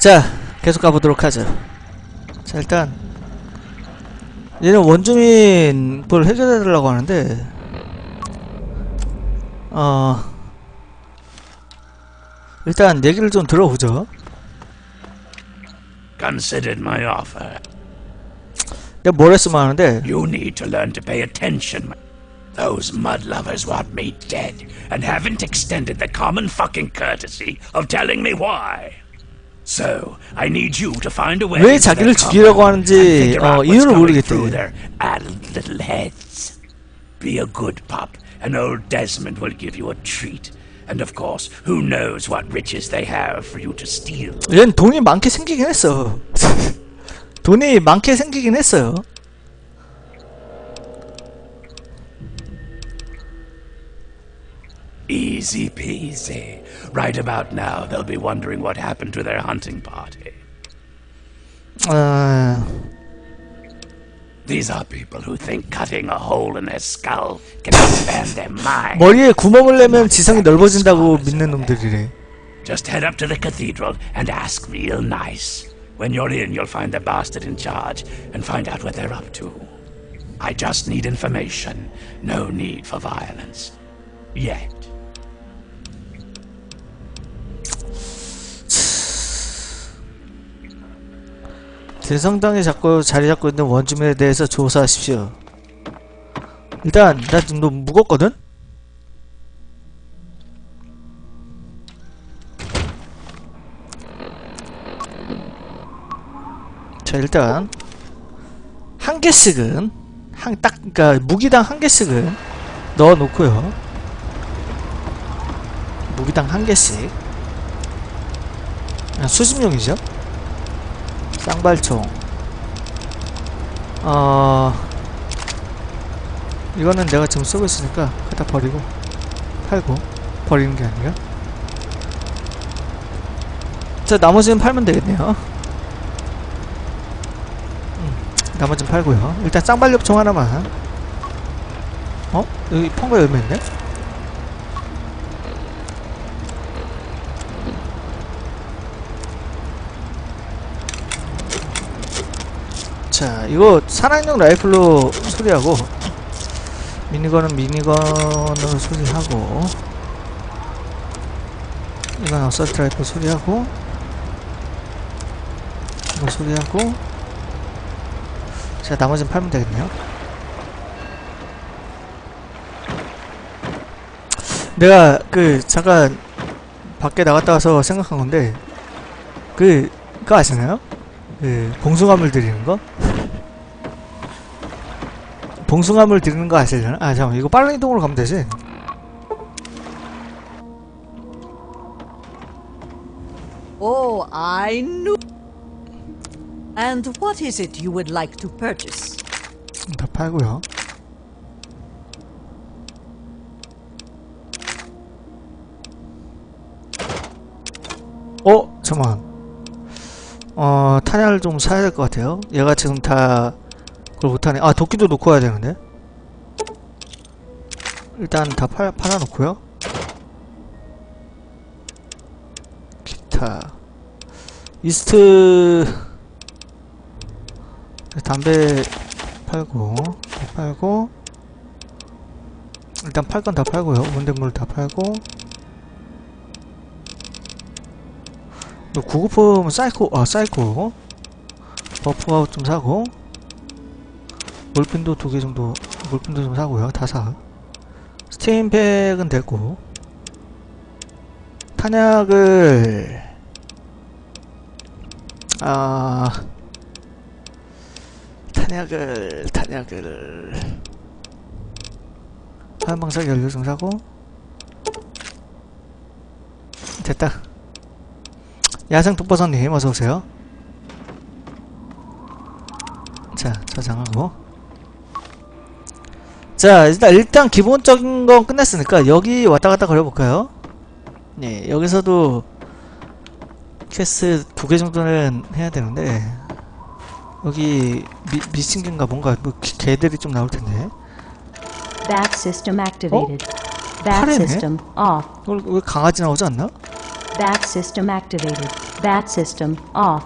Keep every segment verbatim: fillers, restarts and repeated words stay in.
자, 계속 가보도록 하죠. 자, 일단 얘는 원주민 뭘 해결해달라고 하는데 어 일단 얘기를 좀 들어보죠. Considered my offer. 내가 뭘 했으면 하는데 You need to learn to pay attention. Those mud lovers want me dead and haven't extended the common fucking courtesy of telling me why. So I need you to find a way. 왜 자기를 죽이려고 하는지 어, 이유를 모르겠대. Addled little heads. Be a good pup, and old Desmond will give you a treat. And of course, who knows what riches they have for you to steal. 얘는 돈이 많게 생기긴 했어. 돈이 많게 생기긴 했어요. Easy peasy. Right about now, they'll be wondering what happened to their hunting party. 어... These are people who think cutting a hole in their skull can expand their mind. 머리에 구멍을 내면 지성이 넓어진다고 믿는 놈들이래. Just head up to the cathedral and ask real nice. When you're in, you'll find the bastard in charge and find out what they're up to. I just need information. No need for violence. Yet. 대성당에 잡고 자리 잡고 있는 원주민에 대해서 조사하십시오. 일단 나 좀 너무 무겁거든? 자, 일단 한 개씩은 한 딱 그니까 무기당 한 개씩은 넣어 놓고요. 무기당 한 개씩. 아, 수집용이죠. 쌍발총. 어... 이거는 내가 지금 쓰고 있으니까 갖다 버리고 팔고 버리는 게 아니라 자, 나머지는 팔면 되겠네요. 음, 나머지는 팔고요. 일단 쌍발력총 하나만. 어? 여기 펑거 열매 있네? 자, 이거 산악용 라이플로 소리하고 미니건은 미니건으로 소리하고 이건 어설트 라이플 소리하고 이거 소리하고 자, 나머지는 팔면 되겠네요. 내가 그 잠깐 밖에 나갔다 와서 생각한 건데 그 그거 아시나요? 그 봉숭아물 드리는 거? 봉숭아물 드리는 거 아시려나? 아, 잠깐만, 이거 빠른 이동으로 가면 되지? Oh, I knew. And what is it you would like to purchase? 다 팔고요. 어? 잠깐만. 어... 탄약을 좀 사야 될 것 같아요. 얘가 지금 다 그걸 못하네. 아, 도끼도 놓고 와야 되는데. 일단 다 팔, 팔아놓고요. 기타 이스트 담배 팔고 팔고 일단 팔 건 다 팔고요. 원대물 다 팔고 구급품 사이코 아 사이코 버프아웃 좀 사고 몰핀도 두 개 정도 몰핀도 좀 사고요. 다 사. 스팀팩은 됐고 탄약을 아 탄약을 탄약을 화염방사기 연료 좀 사고 됐다. 야생 독버섯님 어서오세요. 자, 저장하고 자, 일단 일단 기본적인 건 끝났으니까 여기 왔다갔다 걸어볼까요? 네, 여기서도 퀘스트 두 개 정도는 해야 되는데 여기 미, 미신겐가 뭔가 뭐 개들이 좀 나올텐데 That system activated. 어? That 파래네? system off. 왜 강아지 나오지 않나? That system activated. Bat system off.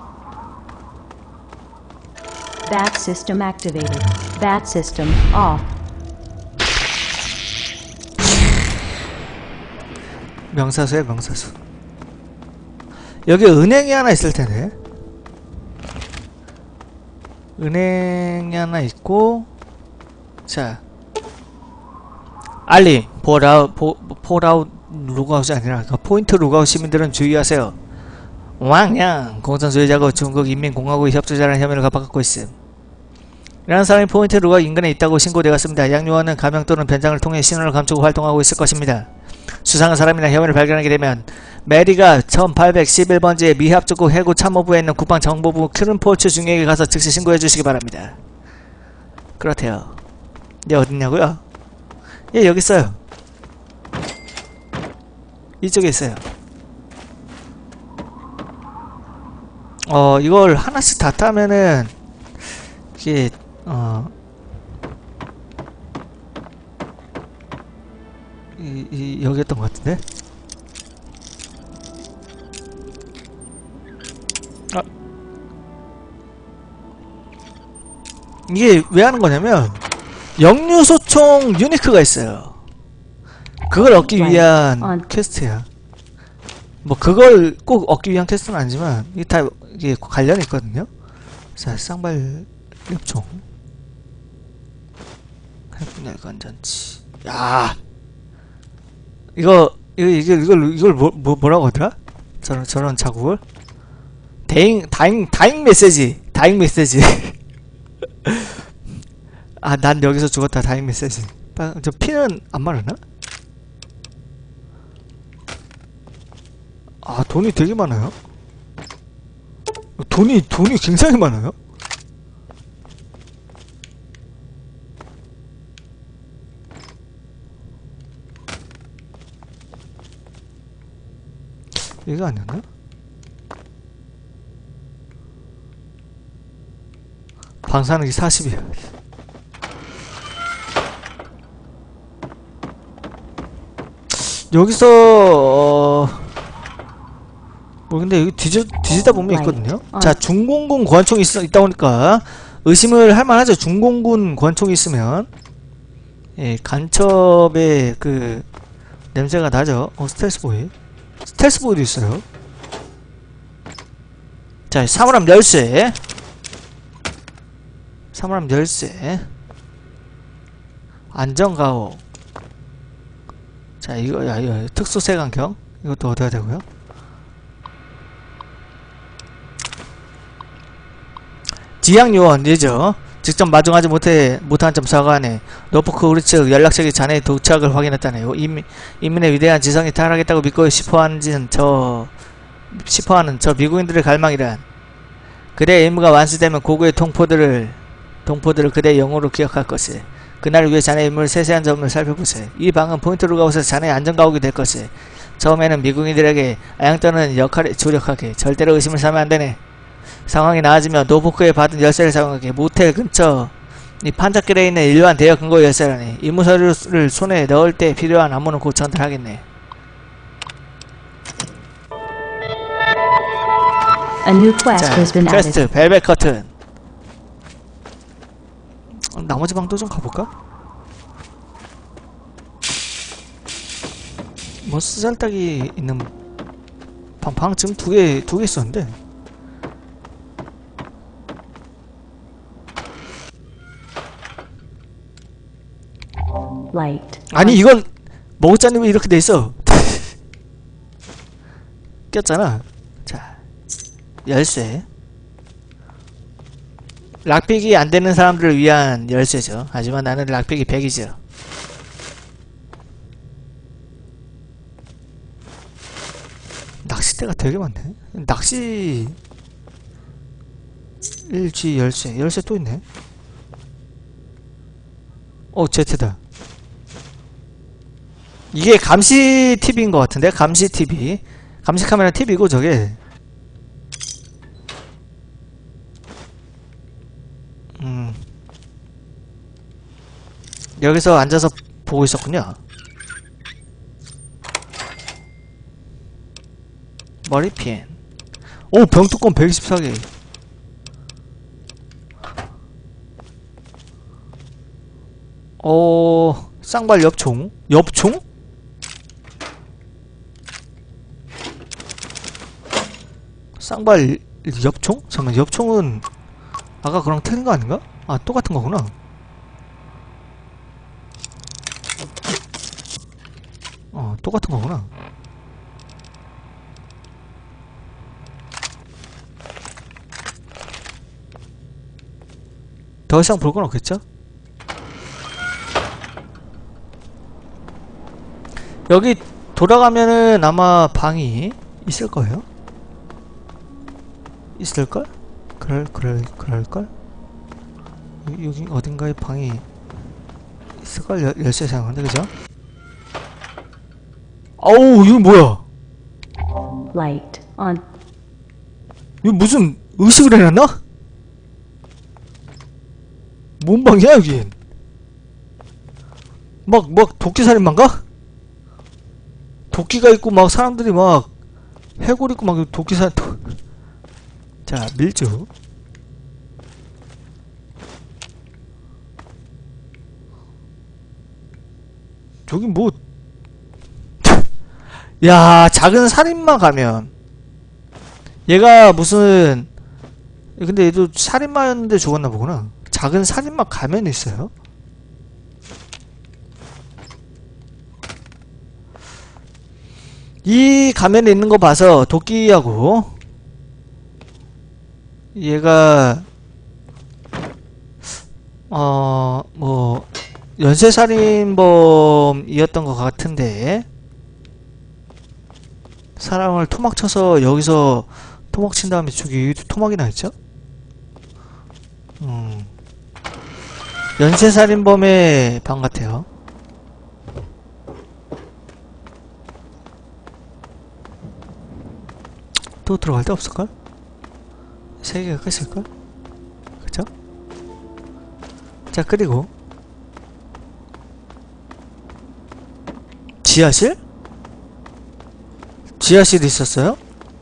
Bat system activated. Bat system off. 명사수야 명사수. 여기 은행이 하나 있을 텐데. 은행이 하나 있고. 자, 알림. 폴아웃, 폴아웃 로그아웃이 아니라 포인트 로그아웃 시민들은 주의하세요. 왕냥 공산주의자고 중국 인민공화국의 협조자라는 혐의를 받고 있음. 이라는 사람이 포인트 로그아웃 인근에 있다고 신고되었습니다. 양 요원은 가명 또는 변장을 통해 신원을 감추고 활동하고 있을 것입니다. 수상한 사람이나 혐의를 발견하게 되면 메리가 천팔백십일 번지의 미합중국 해군 참모부에 있는 국방정보부 크른포츠 중위에게 가서 즉시 신고해 주시기 바랍니다. 그렇대요. 얘 어딨냐고요? 얘 여기 있어요. 이쪽에 있어요. 어 이걸 하나씩 다 따면은 이게 어 이, 이 여기였던 것 같은데? 아 이게 왜 하는 거냐면 역류소총 유니크가 있어요. 그걸 얻기 위한 퀘스트야. 뭐 그걸 꼭 얻기 위한 퀘스트는 아니지만 이게 다 이게 관련이 있거든요. 자, 쌍발염총, 해분열 건전치. 야, 이거 이거 이거 이걸 이걸 뭐, 뭐 뭐라고 하더라? 저런 저런 자국을 다잉 다잉 다잉 메시지 다잉 메시지. 아, 난 여기서 죽었다. 다잉 메시지. 저 피는 안 마르나? 아, 돈이 되게 많아요. 돈이 돈이 굉장히 많아요. 이거 아니었나? 방사능이 사십이야. 여기서 어... 뭐 근데 여기 뒤지, 뒤지다 보면 있거든요. 자, 중공군 권총이 있, 있다 보니까 의심을 할 만하죠. 중공군 권총이 있으면 예, 간첩의 그 냄새가 나죠. 어, 스텔스보이. 스텔스보이도 있어요. 자, 사물함 열쇠. 사물함 열쇠. 안전가호. 자, 이거, 야, 이거 특수 세간경. 이것도 얻어야 되고요. 지향요원 예죠. 직접 마중하지 못해 못한 점 사과하네. 노포크 우리 측 연락책이 자네의 도착을 확인했다네요. 인민, 인민의 위대한 지성이 타락했다고 믿고 싶어하는 저 싶어하는 저 미국인들의 갈망이란 그대의 임무가 완수되면 고구의 동포들을 동포들을 그대의 영웅으로 기억할 것이. 그날을 위해 자네의 인물 세세한 점을 살펴보세. 이 방은 포인트 로그아웃에서 자네의 안전가옥이 될 것이. 처음에는 미국인들에게 아양떠는 역할에 조력하게. 절대로 의심을 사면 안되네. 상황이 나아지면 노보크에 받은 열쇠를 사용하게. 모텔 근처 이 판잣길에 있는 일반 대여 금고 열쇠라니. 임무서류를 손에 넣을 때 필요한 안무는 곧 전달하겠네. A new quest has been added. 퀘스트 벨벳 커튼. 어, 나머지 방도 좀 가볼까? 뭐 쓰잘데기 있는 방, 방 지금 두 개 두 개 있었는데. Light. 아니 이건 먹었자니 왜 이렇게 돼있어. 꼈잖아. 자, 열쇠. 락픽이 안되는 사람들을 위한 열쇠죠. 하지만 나는 락픽이 백이죠. 낚싯대가 되게 많네. 낚시 일지 열쇠. 열쇠 또 있네. 어, 제트다. 이게 감시 팁인 것 같은데? 감시 팁이. 감시 카메라 팁이고, 저게. 음. 여기서 앉아서 보고 있었군요. 머리핀. 오, 병뚜껑 백이십사 개. 어, 쌍발 엽총. 엽총? 쌍발 엽총? 잠깐만, 엽총은 아까 그랑 틀린 거 아닌가? 아, 똑같은 거구나. 어, 똑같은 거구나. 더 이상 볼 건 없겠죠? 여기 돌아가면은 아마 방이 있을 거예요. 있을걸? 그럴, 그럴, 그럴걸? 여기, 여기 어딘가에 방이 있을걸? 열, 열쇠 사용하는데, 그죠? 아우, 이거 뭐야? Light on. 이거 무슨 의식을 해놨나? 뭔 방이야, 여긴? 막, 막, 도끼살인마인가? 도끼가 있고, 막, 사람들이 막, 해골 있고, 막, 도끼살, 도... 자, 밀주. 저기 뭐, 야, 작은 살인마 가면. 얘가 무슨, 근데 얘도 살인마였는데 죽었나 보구나. 작은 살인마 가면이 있어요? 이 가면에 있는 거 봐서 도끼하고 얘가 어... 뭐 연쇄살인범이었던 것 같은데 사람을 토막쳐서 여기서 토막친 다음에 저기 토막이 나있죠? 음... 연쇄살인범의 방 같아요. 또 들어갈 데 없을걸? 세 개가 끝일걸? 그쵸? 자, 그리고 지하실? 지하실이 있었어요?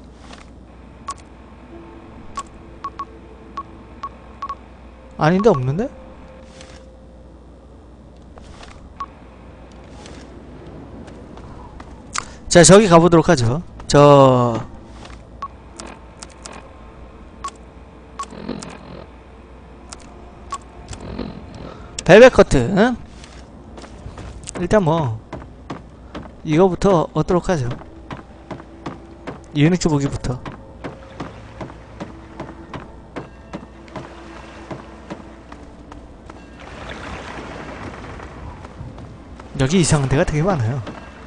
아닌데, 없는데? 자, 저기 가보도록 하죠. 저... 벨벳 커튼. 일단 뭐 이거부터 얻도록 하죠. 유니크 무기부터. 여기 이상한 데가 되게 많아요.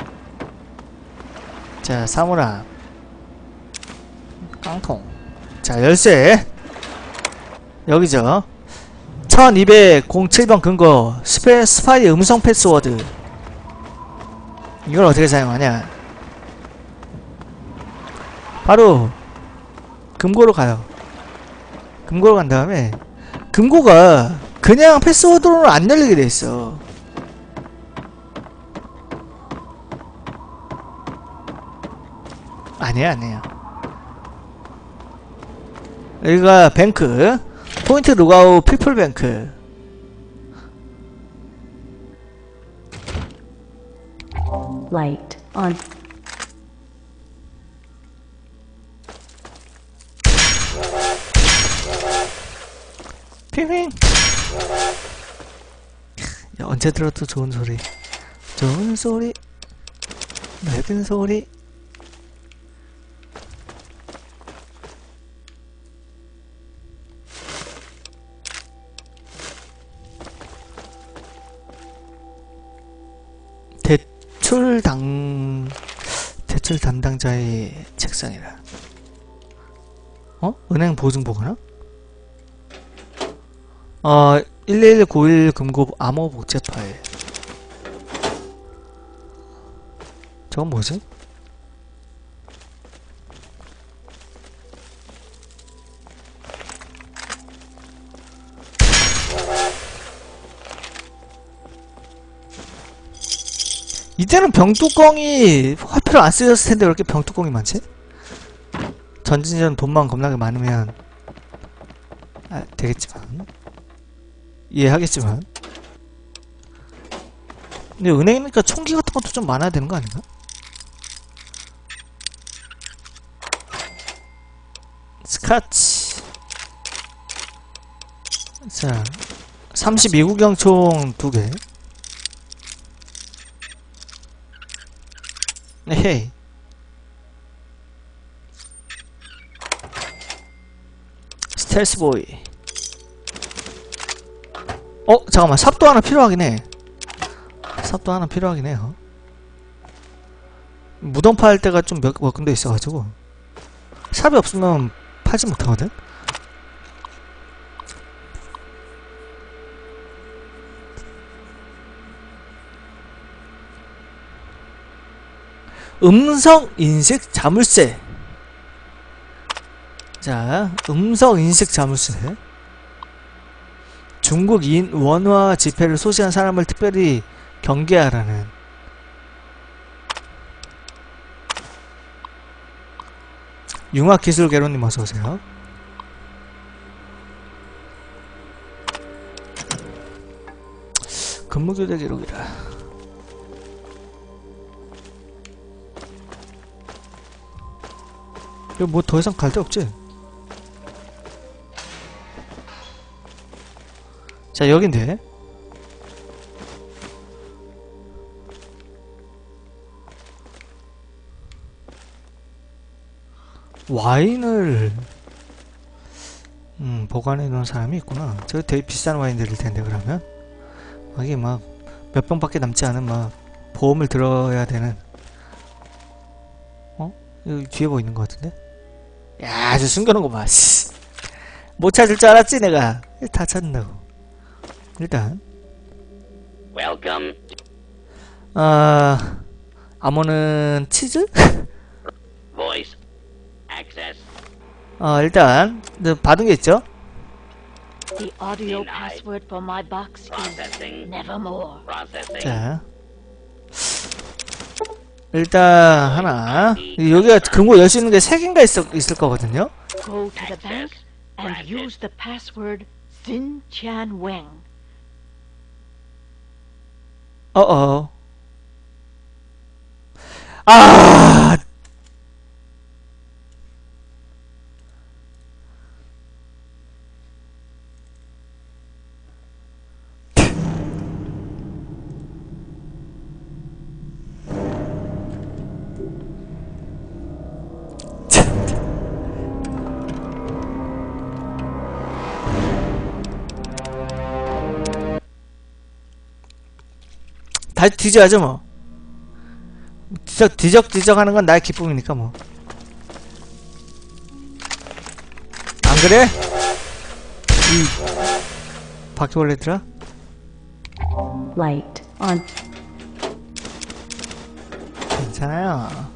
자, 사물함, 깡통. 자, 열쇠 여기죠. 천이백칠 번 근거 스페, 스파이 음성 패스워드. 이걸 어떻게 사용하냐? 바로 금고로 가요. 금고로 간 다음에 금고가 그냥 패스워드로는 안 열리게 돼 있어. 아니야, 아니야. 여기가 뱅크, 포인트 로그아웃 피플뱅크. Light on. 핑핑. 야, 언제 들어도 좋은 소리. 좋은 소리. 맑은 소리. 대출 당 대출 담당자의 책상이라. 어? 은행 보증 보거나? 어, 일일구일 금고 암호 복제 파일. 저건 뭐지? 이때는 병뚜껑이 화폐를 안 쓰였을 텐데 왜 이렇게 병뚜껑이 많지? 전진전 돈만 겁나게 많으면 아, 되겠지만 이해하겠지만 근데 은행이니까 총기 같은 것도 좀 많아야 되는 거 아닌가? 스카치 자 삼십이 구경총 두 개 헤이 스텔스보이 어? 잠깐만 삽도 하나 필요하긴 해 삽도 하나 필요하긴 해요 무덤 팔 때가 좀 몇, 몇 군데 있어가지고 삽이 없으면 팔지 못하거든? 음성 인식 자물쇠 자 음성 인식 자물쇠 중국인 원화 지폐를 소지한 사람을 특별히 경계하라는 융합기술개론님 어서오세요. 근무교대 기록이라 이거 뭐 더 이상 갈 데 없지? 자 여긴데 와인을 음 보관해 놓은 사람이 있구나. 저거 되게 비싼 와인들일 텐데 그러면 이게 막 몇 병밖에 남지 않은 막 보험을 들어야 되는 어? 여기 뒤에 뭐 있는 것 같은데? 야 아주 숨겨놓은 거 봐. 못 찾을 줄 알았지 내가. 다 찾는다고. 일단 Welcome. 아 아모는 치즈? Voice. Access. 어 일단 받은 게 있죠? The audio Denied. password for my box is Processing. nevermore. Processing. 자 일단 하나 여기가 금고 열 수 있는 게 세 개인가 있을, 있을 거거든요. Go to the bank and Granted. use the password Xin Chan Weng. 어어 아 다시 뒤져야죠 뭐. 뒤적 뒤적 뒤적 하는 건 나의 기쁨이니까 뭐. 안 그래? 이 바퀴벌레들아? Light on. 괜찮아요.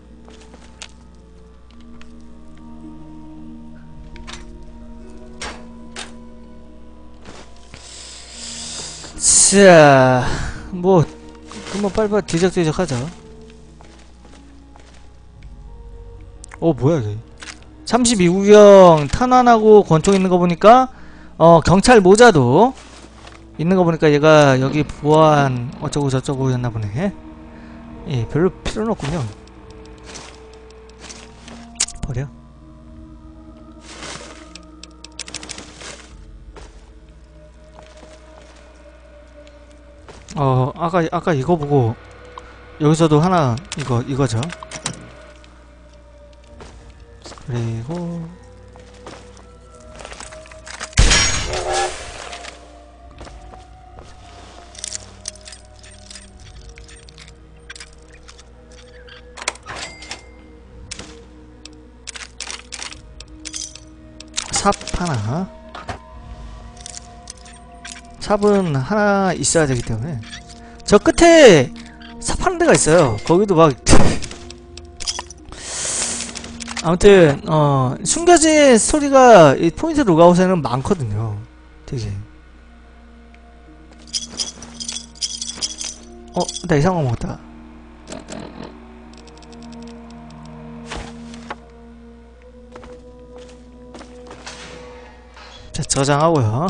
자, 뭐, 그뭐 빨리빨리 뒤적뒤적 하자. 어, 뭐야, 이게. 삼십이 구경 탄환하고 권총 있는 거 보니까, 어, 경찰 모자도 있는 거 보니까 얘가 여기 보안 어쩌고 저쩌고 였나 보네. 예, 별로 필요는 없군요. 버려. 어, 아까, 아까 이거 보고, 여기서도 하나, 이거, 이거죠. 그리고, 삽 하나. 삽은 하나 있어야 되기 때문에 저 끝에 삽 파는 데가 있어요. 거기도 막 아무튼 어 숨겨진 스토리가 이 포인트 로그아웃에는 많거든요. 되게 어? 나 이상한 거 먹었다. 자, 저장하고요.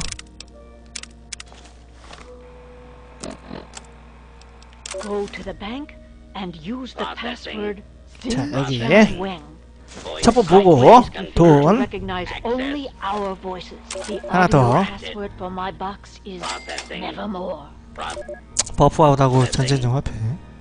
Go to the bank and use the password 자, 여기에 Xinjiang 첩보 보고 돈 recognize only our voices. The 하나 더. audio password for my box is nevermore. 버프아웃하고 전쟁 화폐.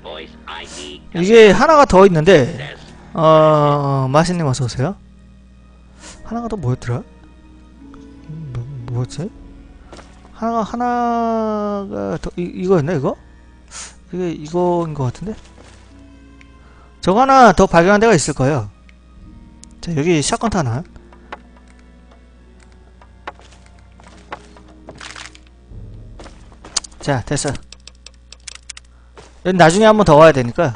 이게 하나가 더 있는데 어... 마신님 어서오세요. 하나가 더 뭐였더라? 뭐, 뭐였지? 하나가 하나가 더 이, 이거였나 이거? 이게 이거인 것 같은데? 저거 하나 더 발견한 데가 있을 거예요. 자, 여기 샷건 탄환. 자, 됐어. 여기 나중에 한번 더 와야 되니까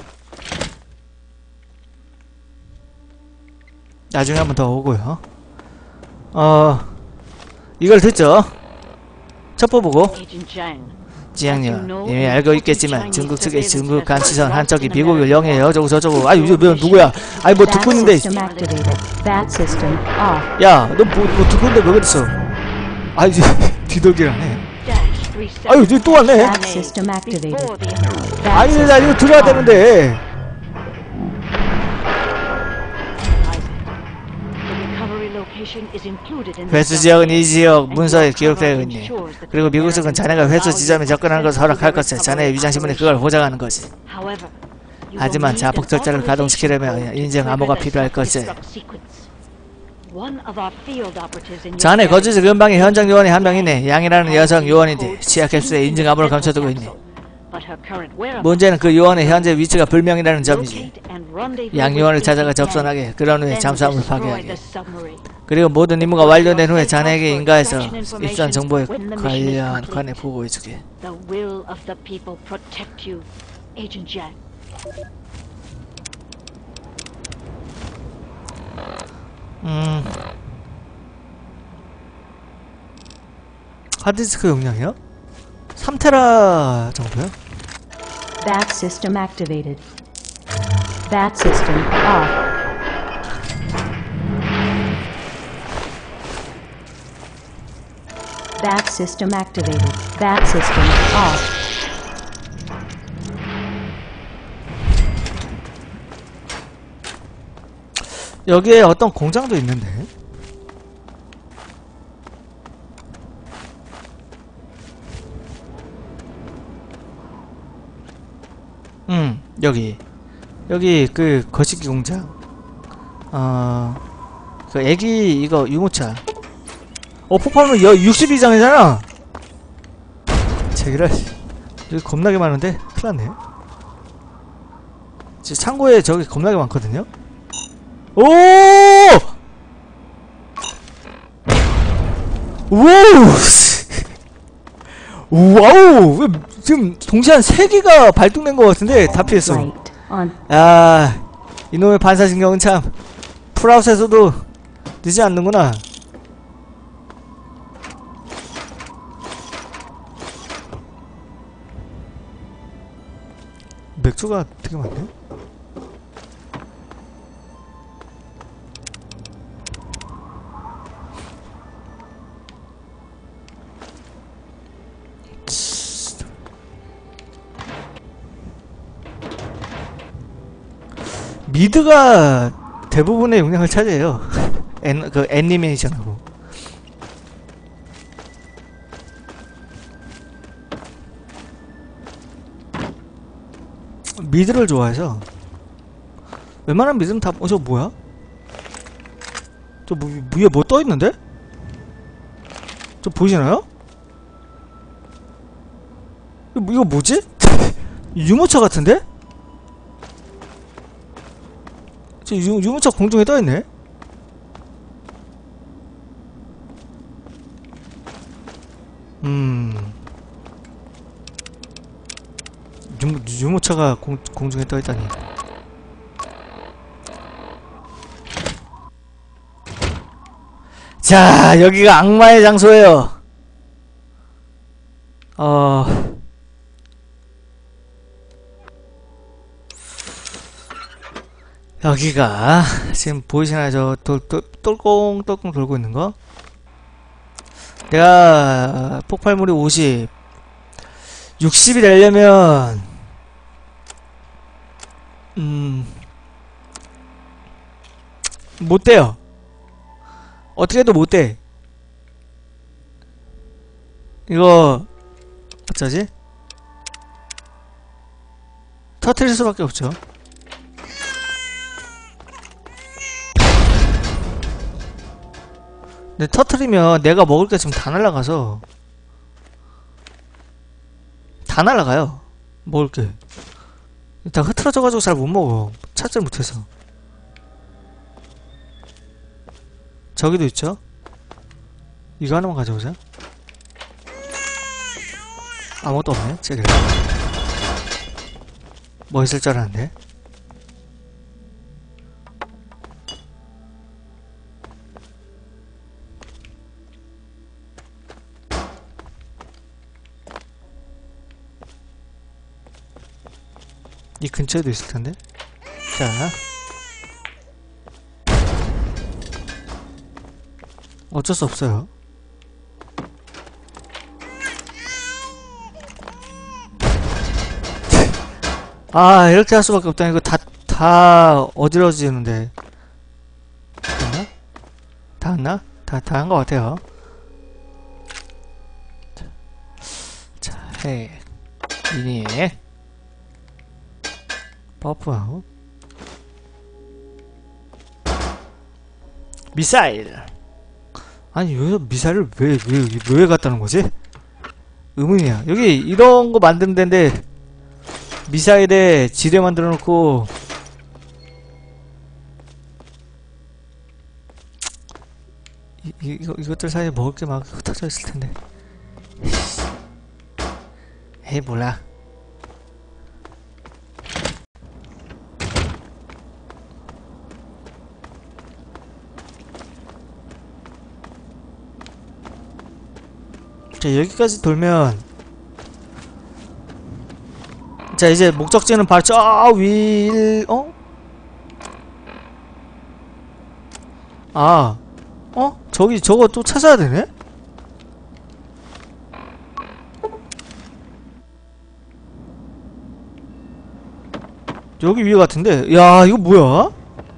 나중에 한번 더 오고요. 어, 이걸 듣죠? 첩보 보고. Agent Zhang, 지향요, 이미 알고 있겠지만 중국 측의 중국 감시선 한 척이 미국을 영해요. 저거 저저거. 아유, 이거 누구야? 아니 뭐 듣고 Bat 있는데. system activated. Bat system off. 야, 너 뭐 뭐 듣고 있는데 왜 그랬어? 아 이제 뒤돌기라네. dash three seven 아유, 이제 또 왔네. Bat system activated. before the emergency. Bat 아니 나 system 이거 들어야 off. 되는데. 회수 지역은 이 지역 문서에 기록되어 있네. 그리고 미국 측은 자네가 회수 지점에 접근하는 것을 허락할 것에 자네의 위장신문에 그걸 보장하는 거지. 하지만 자폭 절차를 가동시키려면 인증 암호가 필요할 것이. 자네 거주지 근방에 현장 요원이 한 명 있네. 양이라는 여성 요원인데 치아 캡슐에 인증 암호를 감춰두고 있네. 문제는 그 요원의 현재 위치가 불명이라는 점이지. 양 요원을 찾아가 접선하게, 그런 후에 잠수함을 파괴하게. 그리고 모든 임무가 완료된 후에 자네에게 인가해서 입수한 정보에 관련 관에 보고해주게. The will of the people protect you, Agent Zhang. 음... 하드디스크 용량이요? 삼 테라 정도요? Bat system activated. Bat system off. Bat system activated. Bat system off. 여기에 어떤 공장도 있는데. 음, 여기. 여기 그 거시기 공장. 어, 그 애기 이거 유모차. 어, 폭발물 육십이 장이잖아. 제기라. 여기 겁나게 많은데? 큰일 났네. 지금 창고에 저기 겁나게 많거든요? 오! 와우! 와우! 왜 지금 동시에 한 세 개가 발동된 것 같은데 다 피했어. Light on. 아, 이놈의 반사신경은 참 풀아웃에서도 늦지 않는구나. 맥주가 되게 많네. 미드가 대부분의 용량을 차지해요. 애, 그 애니메이션하고. 미드를 좋아해서 웬만한 미드는 다. 어, 저 뭐야? 저 뭐, 위에 뭐 떠있는데? 저 보이시나요? 이거, 이거 뭐지? 유모차 같은데? 저 유, 유모차 공중에 떠있네? 음... 유, 유모차가 공, 공중에 떠있다니. 자, 여기가 악마의 장소예요. 어... 여기가 지금 보이시나요? 저 돌, 돌, 똘꽁똘꽁 돌고 있는 거? 내가 폭발물이 오십, 육십이 되려면 음 못돼요. 어떻게 해도 못돼. 이거 어쩌지? 터트릴 수밖에 없죠. 근데 터트리면 내가 먹을 게 지금 다 날라가서 다 날라가요. 먹을 게 다 흐트러져가지고 잘 못 먹어. 찾질 못해서. 저기도 있죠? 이거 하나만 가져오자. 아무것도 없네. 쟤들 뭐 있을 줄 알았는데. 이 근처에도 있을 텐데. 자, 어쩔 수 없어요. 아, 이렇게 할 수밖에 없다. 이거 다, 다 어지러지는데. 됐나? 다 했나? 다, 다 한 것 같아요. 자, 자, 헤이. 미니. 버프하고. 미사일. 아니, 여기서 미사일을 왜, 왜, 왜 갖다는 거지? 의문이야. 여기 이런 거 만드는 데인데, 미사일에 지뢰 만들어 놓고, 이, 이거, 이것들 사이에 먹을 게 막 흩어져 있을 텐데. 에이, 몰라. 자, 여기까지 돌면, 자, 이제 목적지는 바로 저 위, 어? 아, 어? 저기, 저거 또 찾아야 되네? 여기 위에 같은데? 야, 이거 뭐야?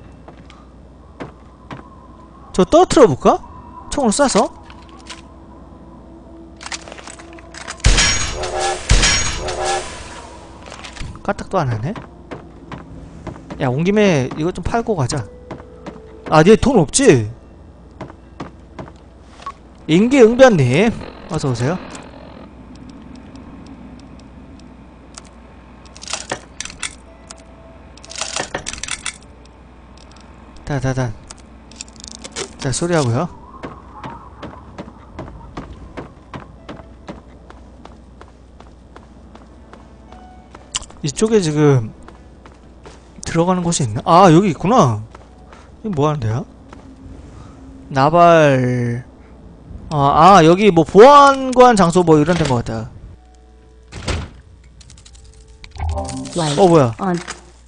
저 떨어뜨려 볼까? 총으로 쏴서? 까딱도 안 하네? 야, 온 김에 이거 좀 팔고 가자. 아, 얘 돈 없지? 인기응변님, 어서오세요. 다다단. 자, 소리하고요. 이쪽에 지금 들어가는 곳이 있나? 아, 여기 있구나. 이거 뭐 하는데요? 나발. 아, 아, 여기 뭐 보안관 장소 뭐 이런 데인 것 같다. Light 어, 뭐야? on.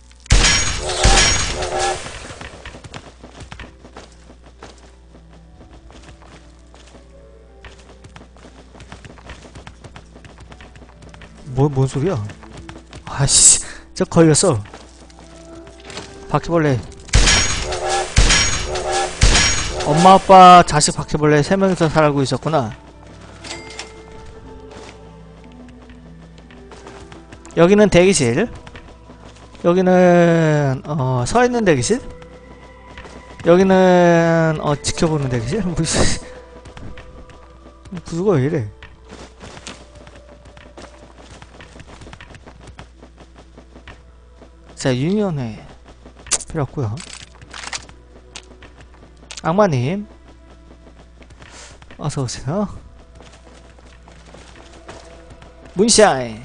뭐, 뭔 소리야? 아씨, 저 걸렸어. 바퀴벌레. 엄마, 아빠, 자식 바퀴벌레 세 명이서 살고 있었구나. 여기는 대기실. 여기는 어 서있는 대기실. 여기는 어 지켜보는 대기실. 무슨 구조가 왜 이래? 자, 유니언회 필요 없고요. 악마님, 어서 오세요. 문샤인.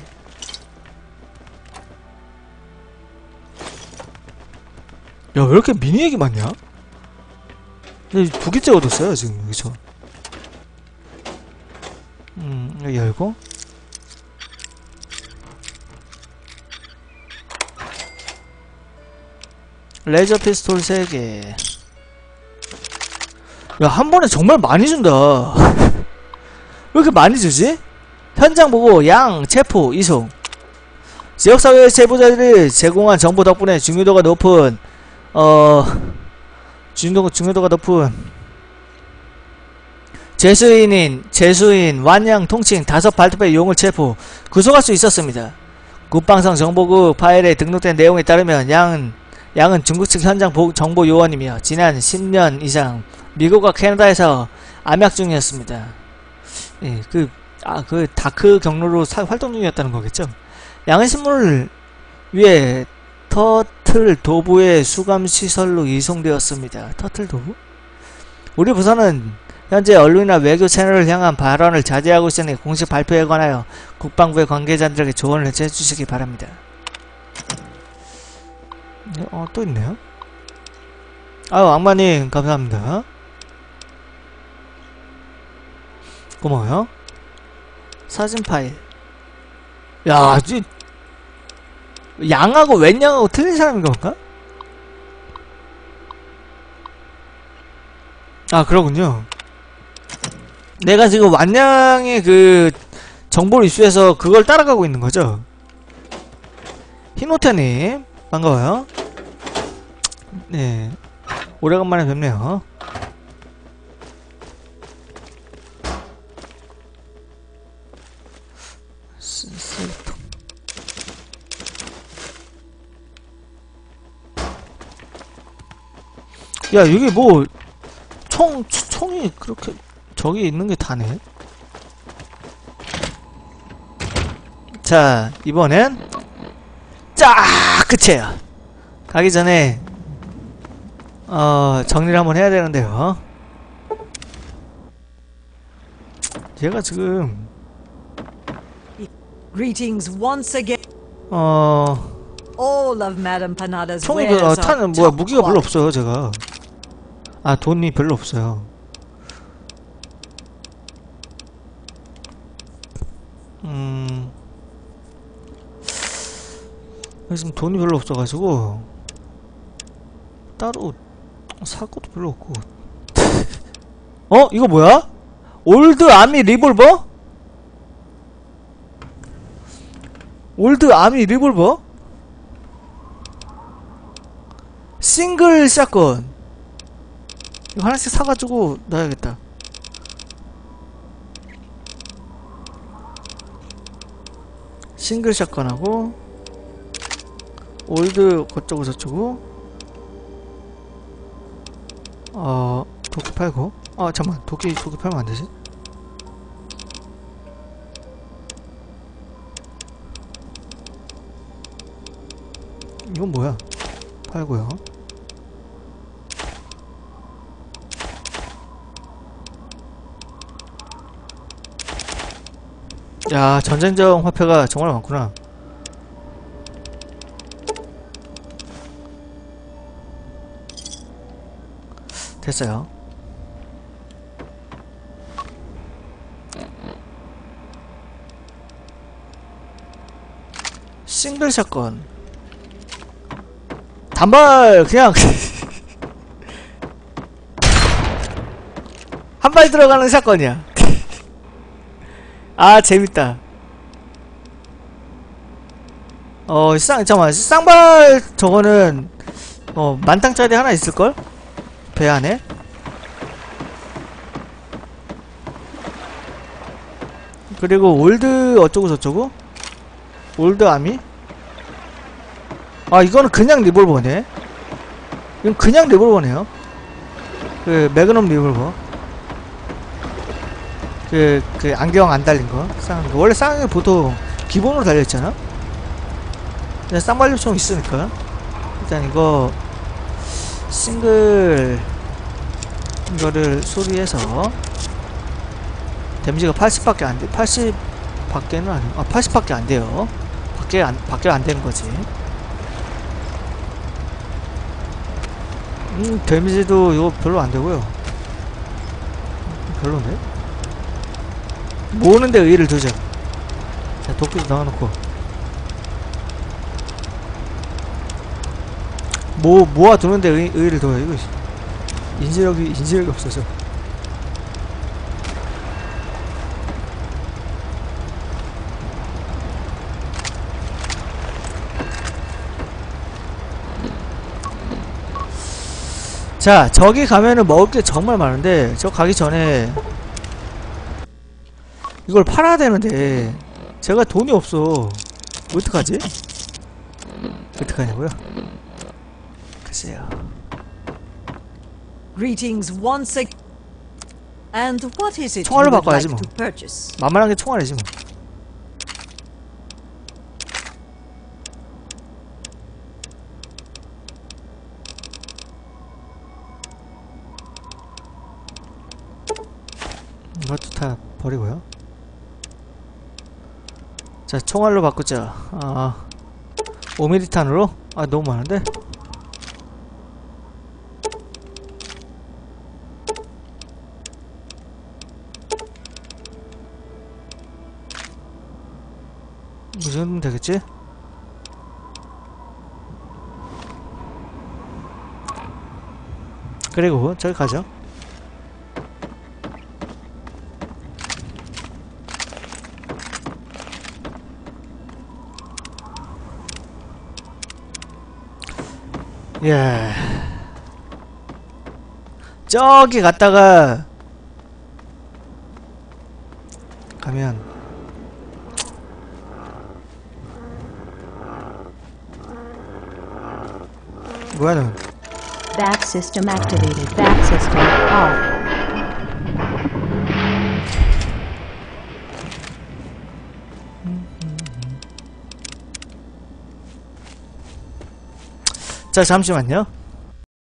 야, 왜 이렇게 미니 얘기 많냐? 두 개째 얻었어요 지금 여기서. 음, 여기 열고. 레이저 피스톨 세 개. 야, 한 번에 정말 많이 준다. 이렇게 많이 주지? 현장 보고 양, 체포, 이송. 지역사회 제보자들이 제공한 정보 덕분에 중요도가 높은 어... 중요도, 중요도가 높은 재수인인, 재수인, 완양, 통칭 다섯 발톱의 용을 체포, 구속할 수 있었습니다. 국방성 정보국 파일에 등록된 내용에 따르면 양은, 양은 중국 측 현장 정보 요원이며 지난 십 년 이상 미국과 캐나다에서 암약 중이었습니다. 예, 그, 아, 그 다크 경로로 사, 활동 중이었다는 거겠죠? 양은 신문을 위해 터틀 도부의 수감시설로 이송되었습니다. 터틀 도부? 우리 부서는 현재 언론이나 외교 채널을 향한 발언을 자제하고 있으니 공식 발표에 관하여 국방부의 관계자들에게 조언을 해주시기 바랍니다. 네, 어, 또 있네요. 아유, 악마님, 감사합니다. 고마워요. 사진 파일. 야, 이 양하고 웬양하고 틀린 사람인 건가? 아, 그러군요. 내가 지금 완양의 그 정보를 이슈해서 그걸 따라가고 있는 거죠. 흰호태님, 반가워요. 네, 오래간만에 뵙네요. 쓰레기통. 야, 여기 뭐 총, 총이 그렇게 저기 있는 게 다네. 자, 이번엔 쫙 끝이에요. 가기 전에 어 정리를 한번 해야 되는데요. 얘가 지금 Greetings once again. 어 All of Madame Panada's 총이 wares 그, 어, are 탄은 뭐야 top 무기가 별로 quality. 없어요 제가. 아, 돈이 별로 없어요. 음 지금 돈이 별로 없어가지고 따로 살 것도 별로 없고. 어? 이거 뭐야? 올드 아미 리볼버? 올드 아미 리볼버? 싱글 샷건. 이거 하나씩 사가지고 넣어야겠다. 싱글 샷건하고 올드 어쩌고 저쩌고. 어 도끼 팔고. 아 잠깐만, 도끼 도끼 팔면 안되지? 이건 뭐야? 팔고요. 야, 전쟁적 화폐가 정말 많구나. 됐어요. 싱글 샷건. 단발 그냥 한 발 들어가는 샷건이야. 아, 재밌다. 어, 쌍, 잠깐만, 쌍발 저거는 어 만땅짜리 하나 있을걸? 배 안에? 그리고 올드 어쩌고 저쩌고? 올드 아미? 아, 이거는 그냥 리볼버네. 이건 그냥 리볼버네요. 그 매그넘 리볼버. 그, 그 안경 안 달린 거. 쌍, 원래 쌍이 보통 기본으로 달려있잖아? 그냥 쌍발류총 있으니까. 일단 이거 싱글 이거를 소리해서 데미지가 팔십밖에 안돼. 팔십 밖에는 아니, 아 팔십밖에 안 돼요. 밖에 안 밖에 안 되는 거지. 음, 데미지도 이거 별로 안 되고요. 별로네. 모으는데 의의를 두자. 자, 도끼도 넣어놓고. 모 모아 두는데 의, 의의를 둬요. 이거 인지력이 인지력이 없어서. 자, 저기 가면은 먹을 게 정말 많은데 저 가기 전에 이걸 팔아야 되는데 제가 돈이 없어. 어떡하지? 어떡하냐고요? 글쎄요. Greetings once again. And what is it you 총알로 would 바꿔야지 like 뭐. to purchase? 만만한 게 총알이지 뭐. 이것도 다 버리고요. 자, 총알로 바꾸자. 아, 오 밀리미터 탄으로? 아, 너무 많은데? 이 정도면 되겠지? 그리고 저기 가죠. 예. 저기 갔다가 가면 뭐야 너? Bat system activated. Bat system off. 자, 잠시만요.